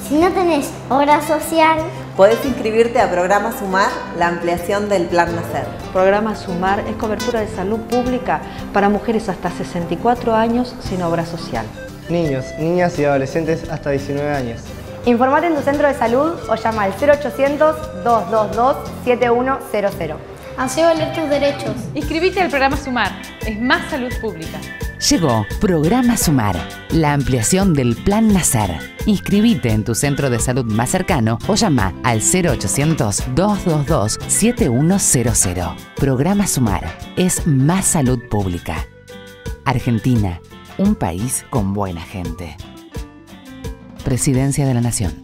Si no tenés obra social, podés inscribirte a Programa Sumar, la ampliación del Plan Nacer. Programa Sumar es cobertura de salud pública para mujeres hasta 64 años sin obra social. Niños, niñas y adolescentes hasta 19 años. Informate en tu centro de salud o llama al 0800-222-7100. hacé valer tus derechos. Inscribite al Programa Sumar, es más salud pública. Llegó Programa Sumar, la ampliación del Plan Nacer. Inscribite en tu centro de salud más cercano o llama al 0800-222-7100. Programa Sumar es más salud pública. Argentina, un país con buena gente. Presidencia de la Nación.